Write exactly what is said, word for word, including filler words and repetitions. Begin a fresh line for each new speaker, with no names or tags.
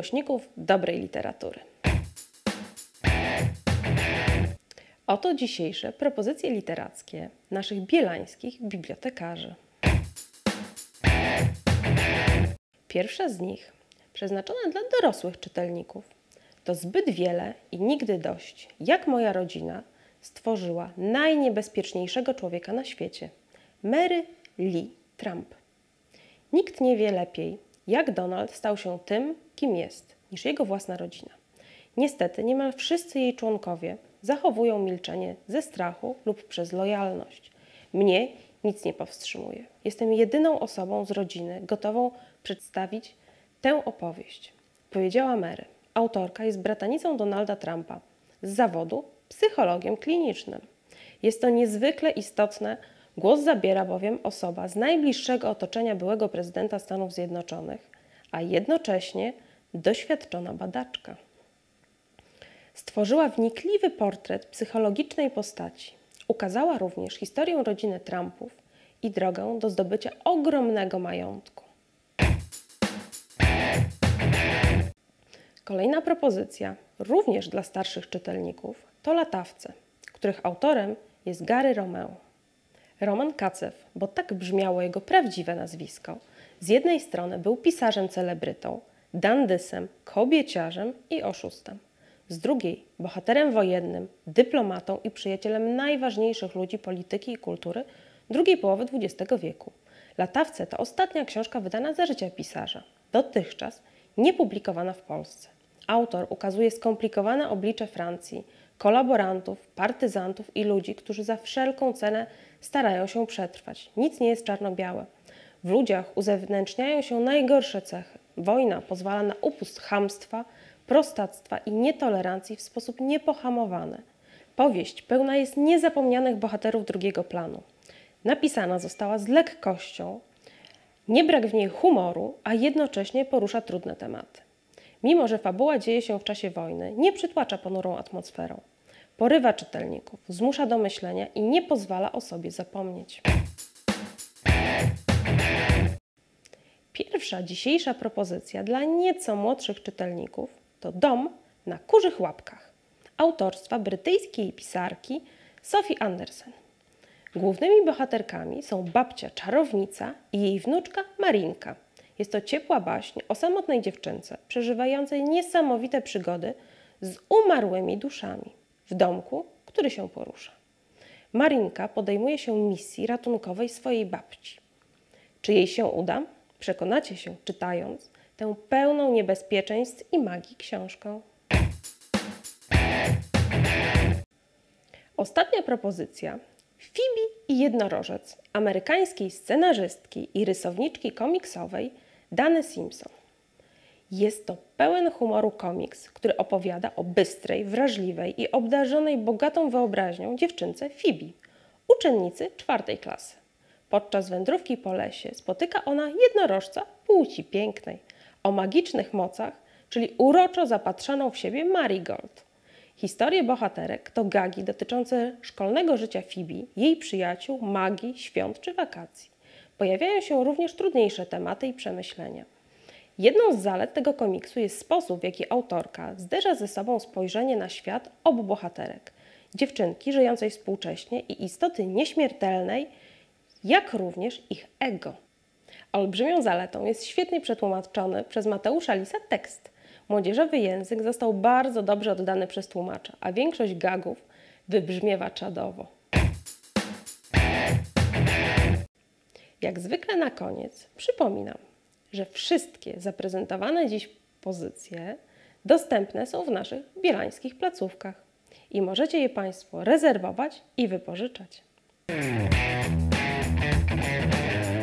miłośników dobrej literatury. Oto dzisiejsze propozycje literackie naszych bielańskich bibliotekarzy. Pierwsza z nich, przeznaczona dla dorosłych czytelników, to Zbyt wiele i nigdy dość, jak moja rodzina stworzyła najniebezpieczniejszego człowieka na świecie, Mary Lee Trump. Nikt nie wie lepiej, jak Donald stał się tym, kim jest, niż jego własna rodzina. Niestety niemal wszyscy jej członkowie zachowują milczenie ze strachu lub przez lojalność. Mnie nic nie powstrzymuje. Jestem jedyną osobą z rodziny gotową przedstawić tę opowieść, powiedziała Mary. Autorka jest bratanicą Donalda Trumpa, z zawodu psychologiem klinicznym. Jest to niezwykle istotne, głos zabiera bowiem osoba z najbliższego otoczenia byłego prezydenta Stanów Zjednoczonych, a jednocześnie doświadczona badaczka. Stworzyła wnikliwy portret psychologicznej postaci. Ukazała również historię rodziny Trumpów i drogę do zdobycia ogromnego majątku. Kolejna propozycja, również dla starszych czytelników, to Latawce, których autorem jest Gary Romeo. Roman Kacew, bo tak brzmiało jego prawdziwe nazwisko, z jednej strony był pisarzem celebrytą, dandysem, kobieciarzem i oszustem. Z drugiej bohaterem wojennym, dyplomatą i przyjacielem najważniejszych ludzi polityki i kultury drugiej połowy dwudziestego wieku. Latawce to ostatnia książka wydana za życia pisarza, dotychczas nie publikowana w Polsce. Autor ukazuje skomplikowane oblicze Francji, kolaborantów, partyzantów i ludzi, którzy za wszelką cenę starają się przetrwać. Nic nie jest czarno-białe. W ludziach uzewnętrzniają się najgorsze cechy. Wojna pozwala na upust chamstwa, prostactwa i nietolerancji w sposób niepohamowany. Powieść pełna jest niezapomnianych bohaterów drugiego planu. Napisana została z lekkością, nie brak w niej humoru, a jednocześnie porusza trudne tematy. Mimo że fabuła dzieje się w czasie wojny, nie przytłacza ponurą atmosferą. Porywa czytelników, zmusza do myślenia i nie pozwala o sobie zapomnieć. Pierwsza dzisiejsza propozycja dla nieco młodszych czytelników to Dom na kurzych łapkach, autorstwa brytyjskiej pisarki Sophie Andersen. Głównymi bohaterkami są babcia czarownica i jej wnuczka Marinka. Jest to ciepła baśń o samotnej dziewczynce przeżywającej niesamowite przygody z umarłymi duszami w domku, który się porusza. Marinka podejmuje się misji ratunkowej swojej babci. Czy jej się uda? Przekonacie się, czytając tę pełną niebezpieczeństw i magii książkę. Ostatnia propozycja. Phoebe i jednorożec amerykańskiej scenarzystki i rysowniczki komiksowej Dany Simpson. Jest to pełen humoru komiks, który opowiada o bystrej, wrażliwej i obdarzonej bogatą wyobraźnią dziewczynce Phoebe, uczennicy czwartej klasy. Podczas wędrówki po lesie spotyka ona jednorożca płci pięknej, o magicznych mocach, czyli uroczo zapatrzoną w siebie Marigold. Historie bohaterek to gagi dotyczące szkolnego życia Phoebe, jej przyjaciół, magii, świąt czy wakacji. Pojawiają się również trudniejsze tematy i przemyślenia. Jedną z zalet tego komiksu jest sposób, w jaki autorka zderza ze sobą spojrzenie na świat obu bohaterek. Dziewczynki żyjącej współcześnie i istoty nieśmiertelnej, jak również ich ego. Olbrzymią zaletą jest świetnie przetłumaczony przez Mateusza Lisa tekst. Młodzieżowy język został bardzo dobrze oddany przez tłumacza, a większość gagów wybrzmiewa czadowo. Jak zwykle na koniec przypominam, że wszystkie zaprezentowane dziś pozycje dostępne są w naszych bielańskich placówkach i możecie je Państwo rezerwować i wypożyczać.